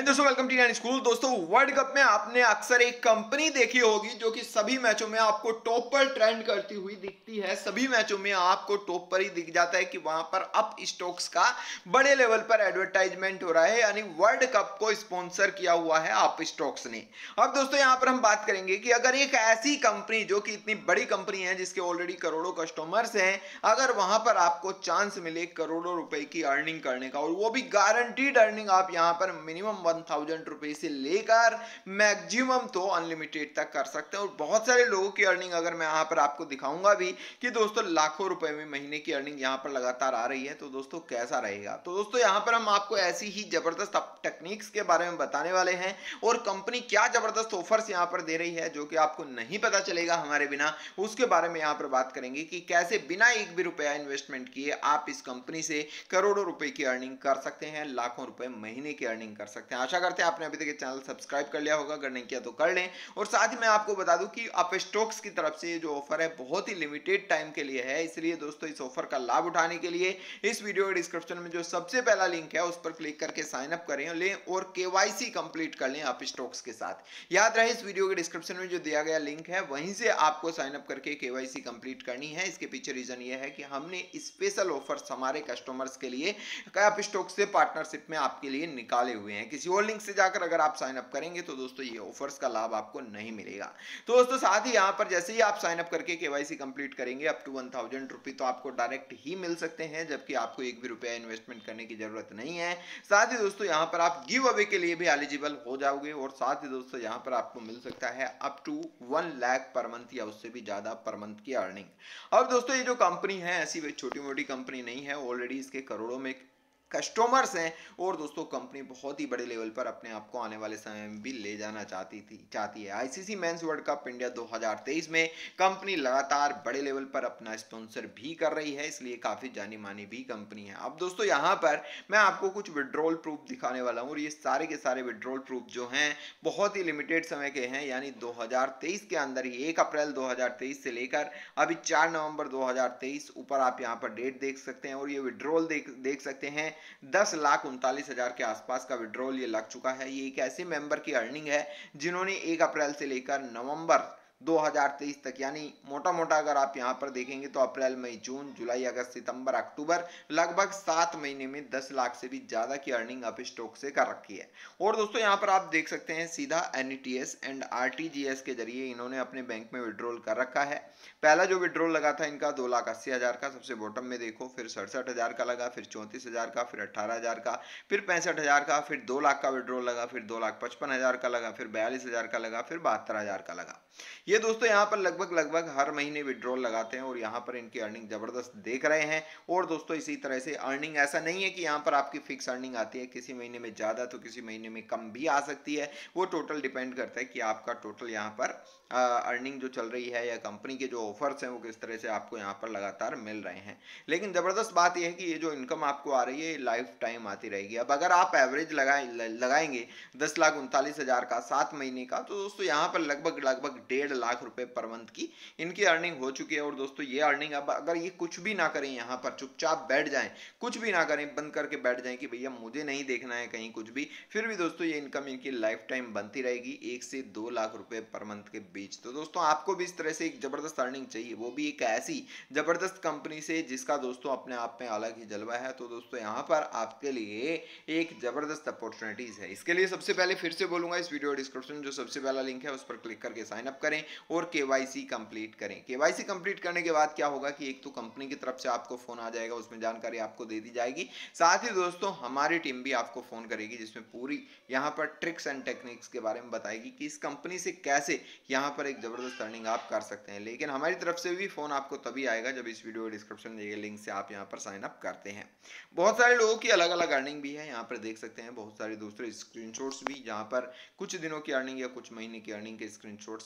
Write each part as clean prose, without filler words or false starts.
दोस्तों welcome to school. दोस्तों world cup में आपने अक्सर एक कंपनी देखी होगी जो कि सभी मैचों में आपको टॉप पर ट्रेंड करती हुई दिखती है। सभी मैचों में आपको टॉप पर ही दिख जाता है कि वहां पर अप स्टॉक्स का बड़े लेवल पर एडवर्टाइजमेंट हो रहा है, यानी वर्ल्ड कप को स्पॉन्सर किया हुआ है अप स्टॉक्स ने। अब दोस्तों यहां पर हम बात करेंगे कि अगर एक ऐसी कंपनी जो कि इतनी बड़ी कंपनी है जिसके ऑलरेडी करोड़ों कस्टमर्स हैं, अगर वहां पर आपको चांस मिले करोड़ों रुपए की अर्निंग करने का, और वो भी गारंटीड अर्निंग, आप यहां पर मिनिमम 1000 रुपए से लेकर मैक्सिमम तो अनलिमिटेड तक कर सकते हैं। और बहुत सारे लोगों की अर्निंग अगर मैं यहां पर आपको दिखाऊंगा भी कि दोस्तों लाखों रुपए में महीने की अर्निंग यहां पर लगातार आ रही है, तो दोस्तों कैसा रहेगा। तो दोस्तों यहां पर हम आपको ऐसी ही जबरदस्त टेक्निक्स के बारे में बताने वाले हैं और कंपनी क्या जबरदस्त ऑफर्स यहां पर दे रही है जो कि आपको नहीं पता चलेगा हमारे बिना, उसके बारे में यहां पर बात करेंगे कि कैसे बिना एक भी रुपया इन्वेस्टमेंट किए आप इस कंपनी से करोड़ों रुपए की अर्निंग कर सकते हैं, लाखों रुपए महीने की अर्निंग कर सकते हैं। आशा करते हैं आपने अभी तक चैनल सब्सक्राइब कर लिया होगा, अगर नहीं किया तो कर लें। और साथ ही मैं आपको बता दूं कि अप स्टॉक्स की तरफ से जो ऑफर है बहुत ही लिमिटेड टाइम के लिए है, इसलिए दोस्तों इस ऑफर का लाभ उठाने के लिए इस वीडियो के डिस्क्रिप्शन में जो सबसे पहला लिंक है उस पर क्लिक करके साइन अप करें लें और केवाईसी कंप्लीट कर लें अप स्टॉक्स के साथ। याद रहे इस वीडियो के डिस्क्रिप्शन में जो दिया गया लिंक है वहीं से आपको साइन अप करके केवाईसी कंप्लीट करनी है। इसके पीछे रीजन ये है कि हमने स्पेशल ऑफर्स हमारे कस्टमर्स के लिए अप स्टॉक्स से पार्टनरशिप में आपके लिए निकाले हुए हैं। किसी और लिंक से जाकर अगर आप साइन अप करेंगे तो दोस्तों ये ऑफर्स का लाभ आपको नहीं मिलेगा। तो दोस्तों साथ ही यहां पर जैसे ही आप साइन अप करके केवाईसी कंप्लीट करेंगे अप टू 1000 रुपए तो आपको डायरेक्ट ही मिल सकते हैं, जबकि आपको एक भी रुपया इन्वेस्टमेंट करने की जरूरत नहीं है। साथ ही दोस्तों यहां पर आप गिव अवे के लिए भी एलिजिबल हो जाओगे और साथ ही दोस्तों यहां पर आपको मिल सकता है up to 1 lakh per month या उससे भी ज्यादा पर मंथ की अर्निंग। अब दोस्तों ये जो कंपनी है ऐसी छोटी मोटी कंपनी नहीं है, ऑलरेडी इसके करोड़ों में कस्टमर्स हैं और दोस्तों कंपनी बहुत ही बड़े लेवल पर अपने आप को आने वाले समय में भी ले जाना चाहती है। ICC men's world cup India 2023 में कंपनी लगातार बड़े लेवल पर अपना स्पॉन्सर भी कर रही है, इसलिए काफी जानी मानी भी कंपनी है। अब दोस्तों यहां पर मैं आपको कुछ विड्रॉल प्रूफ दिखाने वाला हूं और ये सारे के सारे विड्रॉल प्रूफ जो हैं बहुत ही लिमिटेड समय के हैं, यानी 2023 के अंदर ही 1 अप्रैल 2023 से लेकर अभी 4 नवंबर 2023 ऊपर आप यहां पर डेट देख सकते हैं और ये विड्रॉल देख सकते हैं 10,39,000 के आसपास का विड्रॉल ये लग चुका है। ये एक ऐसे मेंबर की अर्निंग है जिन्होंने 1 अप्रैल से लेकर नवंबर 2023 तक, यानी मोटा मोटा अगर आप यहां पर देखेंगे तो अप्रैल मई जून जुलाई अगस्त सितंबर अक्टूबर लगभग 7 महीने में 10 लाख से भी ज्यादा की अर्निंग अप स्टॉक से कर रखी है। और दोस्तों यहां पर आप देख सकते हैं सीधा एनईटीएस एंड आरटीजीएस के जरिए इन्होंने अपने बैंक में विड्रॉल कर रखा है। पहला जो विड्रॉल लगा था इनका 2,80,000 का, सबसे बॉटम में देखो, फिर 67,000 का लगा, फिर 34,000 का, फिर 18,000 का, फिर 65,000 का, फिर 2 लाख का विड्रॉल लगा, फिर 2,55,000 का लगा, फिर 42,000 का लगा, फिर 72,000 का लगा। ये दोस्तों यहाँ पर लगभग हर महीने विड्रॉल लगाते हैं और यहाँ पर इनकी अर्निंग जबरदस्त देख रहे हैं। और दोस्तों इसी तरह से अर्निंग ऐसा नहीं है कि यहाँ पर आपकी फिक्स अर्निंग आती है, किसी महीने में ज़्यादा तो किसी महीने में कम भी आ सकती है। वो टोटल डिपेंड करता है कि आपका टोटल यहाँ पर अर्निंग जो चल रही है या कंपनी के जो ऑफर्स हैं वो किस तरह से आपको यहाँ पर लगातार मिल रहे हैं। लेकिन ज़बरदस्त बात यह है कि ये जो इनकम आपको आ रही है ये लाइफ टाइम आती रहेगी। अब अगर आप एवरेज लगाएंगे 10,39,000 का 7 महीने का, तो दोस्तों यहाँ पर लगभग 1.5 लाख रुपए पर मंथ की इनकी अर्निंग हो चुकी है। और दोस्तों ये अर्निंग अब अगर ये कुछ भी ना करें, यहाँ पर चुपचाप बैठ जाएं, कुछ भी ना करें, बंद करके बैठ जाएं कि भैया मुझे नहीं देखना है कहीं कुछ भी, फिर भी दोस्तों ये इनकम इनकी लाइफ टाइम बनती रहेगी 1 से 2 लाख रुपए पर मंथ के बीच। तो दोस्तों आपको भी इस तरह से एक जबरदस्त अर्निंग चाहिए, वो भी एक ऐसी जबरदस्त कंपनी से जिसका दोस्तों अपने आप में अलग ही जलवा है, तो दोस्तों यहाँ पर आपके लिए एक जबरदस्त अपॉर्चुनिटीज है। इसके लिए सबसे पहले फिर से बोलूंगा, इस वीडियो डिस्क्रिप्शन जो सबसे पहला लिंक है उस पर क्लिक करके साइन अप करें और केवाईसी कंप्लीट करें। केवाईसी कंप्लीट करने के बाद क्या होगा कि एक तो कंपनी की तरफ से आपको फोन आ जाएगा, उसमें जानकारी आपको दे दी जाएगी। साथ ही दोस्तों हमारी टीम भी आपको फोन करेगी जिसमें पूरी यहाँ पर ट्रिक्स एंड टेक्निक्स के बारे में बताएगी कि इस कंपनी से कैसे यहाँ पर एक जबरदस्त अर्निंग आप कर सकते हैं। लेकिन हमारी तरफ से भी फोन आपको तभी आएगा जब इस वीडियो डिस्क्रिप्शन में दिए गए लिंक से आप यहाँ पर साइन अप करते हैं। बहुत सारे लोगों की अलग अलग अर्निंग भी है, यहाँ पर देख सकते हैं बहुत सारे दूसरे स्क्रीनशॉट्स भी, जहाँ पर कुछ दिनों की अर्निंग या कुछ महीने की अर्निंग के स्क्रीनशॉट्स दिए गए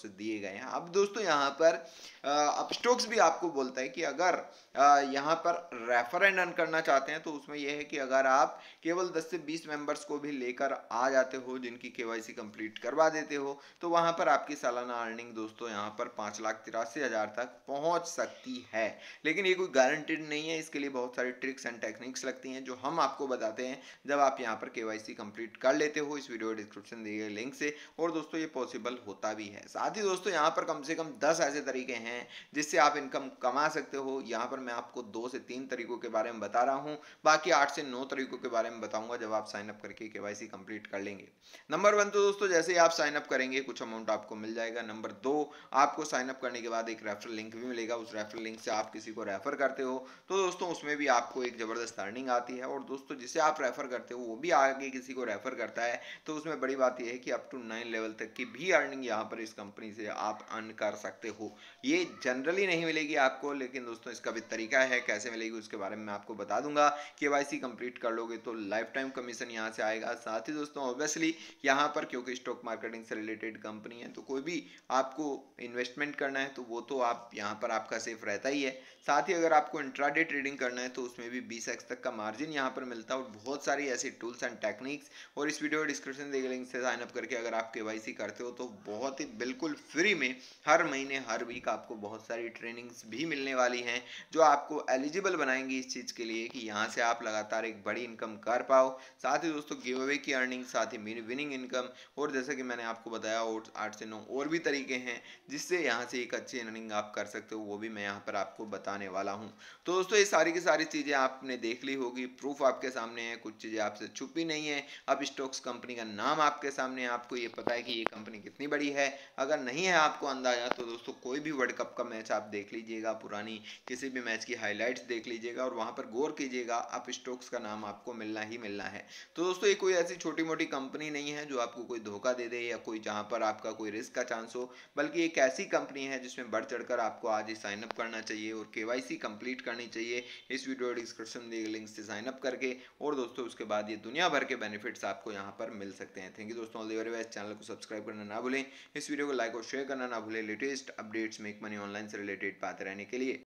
गए हैं। अब दोस्तों यहाँ पर अपस्टॉक्स भी आपको बोलता है कि अगर यहाँ पर रेफर एंड अर्न करना चाहते हैं तो उसमें यह है कि अगर आप केवल 10 से 20 मेंबर्स को भी लेकर आ जाते हो, जिनकी केवाईसी कंप्लीट करवा देते हो, तो वहां पर आपकी सालाना अर्निंग दोस्तों यहाँ पर 5,83,000 तक पहुंच सकती है। लेकिन ये कोई गारंटेड नहीं है, इसके लिए बहुत सारी ट्रिक्स एंड टेक्निक्स लगती हैं जो हम आपको बताते हैं जब आप यहाँ पर केवाईसी कंप्लीट कर लेते हो इस वीडियो डिस्क्रिप्शन दिए गए लिंक से। और दोस्तों ये पॉसिबल होता भी है। साथ ही दोस्तों यहाँ पर कम से कम 10 ऐसे तरीके हैं जिससे आप इनकम कमा सकते हो। यहाँ पर मैं आपको 2 से 3 तरीकों के बारे में बता रहा हूँ, बाकी 8 से 9 तरीकों के बारे में बताऊंगा जब आप साइन अप करके केवाईसी कंप्लीट कर लेंगे। नंबर 1 तो दोस्तों जैसे ही आप साइन अप करेंगे कुछ अमाउंट आपको मिल जाएगा। नंबर 2, आपको साइन अप करने के बाद एक रेफरल लिंक भी मिलेगा। उस रेफरल लिंक से आप किसी को रेफर करते हो तो दोस्तों उसमें भी आपको एक जबरदस्त अर्निंग आती है। और दोस्तों जिसे आप रेफर करते हो वो भी आगे किसी को रेफर करता है, तो उसमें बड़ी बात यह है कि अप टू 9 लेवल तक की भी अर्निंग यहाँ पर इस कंपनी से आप अर्न कर सकते हो। ये जनरली नहीं मिलेगी आपको, लेकिन दोस्तों इसका भी तरीका है, कैसे मिलेगी उसके बारे में मैं आपको बता दूंगा। केवाईसी कंप्लीट कर लोगे तो लाइफ टाइम कमीशन यहाँ से आएगा। साथ ही दोस्तों ऑब्वियसली यहाँ पर क्योंकि स्टॉक मार्केटिंग से रिलेटेड कंपनी है तो कोई भी आपको इन्वेस्टमेंट करना है तो वो तो आप यहाँ पर आपका सेफ रहता ही है। साथ ही अगर आपको इंट्राडे ट्रेडिंग करना है तो उसमें भी 20x तक का मार्जिन यहाँ पर मिलता है। और बहुत सारी ऐसी टूल्स एंड टेक्निक्स, और इस वीडियो डिस्क्रिप्शन दिए गए लिंक से साइन अप करके अगर आप केवाईसी करते हो तो बहुत ही बिल्कुल फ्री में हर महीने हर वीक आपको बहुत सारी ट्रेनिंग्स भी मिलने वाली हैं जो आपको एलिजिबल बनाएंगी इस चीज़ के लिए कि यहाँ से आप लगातार एक बड़ी इनकम कर पाओ। साथ ही दोस्तों गिव अवे की अर्निंग, साथ ही विनिंग इनकम, और जैसे कि मैंने आपको बताया और 8 से 9 और भी तरीके हैं जिससे यहाँ से एक अच्छी अर्निंग आप कर सकते हो, वो भी मैं यहाँ पर आपको बताने वाला हूँ। तो दोस्तों ये सारी की सारी चीज़ें आपने देख ली होगी, प्रूफ आपके सामने है, कुछ चीज़ें आपसे छुपी नहीं है। अब स्टॉक्स कंपनी का नाम आपके सामने है, आपको ये पता है कि ये कंपनी कितनी बड़ी है। अगर नहीं है आपको अंदाजा तो दोस्तों कोई भी वर्ल्ड कप का मैच आप देख लीजिएगा, पुरानी किसी भी मैच की हाईलाइट्स देख लीजिएगा और वहां पर गौर कीजिएगा, आप स्टॉक्स का नाम आपको मिलना ही मिलना है। तो दोस्तों ये कोई ऐसी छोटी मोटी कंपनी नहीं है जो आपको कोई धोखा दे दे या कोई जहां पर आपका कोई रिस्क का चांस हो, बल्कि एक ऐसी कंपनी है जिसमें बढ़ चढ़कर आपको आज ही साइन अप करना चाहिए और केवाईसी कंप्लीट करनी चाहिए इस वीडियो डिस्क्रिप्शन दिए लिंक से साइन अप करके। और दोस्तों उसके बाद ये दुनिया भर के बेनिफिट्स आपको यहाँ पर मिल सकते हैं। थैंक यू दोस्तों, all the very best. Channel को सब्सक्राइब करना ना भूलें, इस वीडियो को लाइक और शेयर करना ना भूलें latest updates make money online से रिलेटेड पाते रहने के लिए।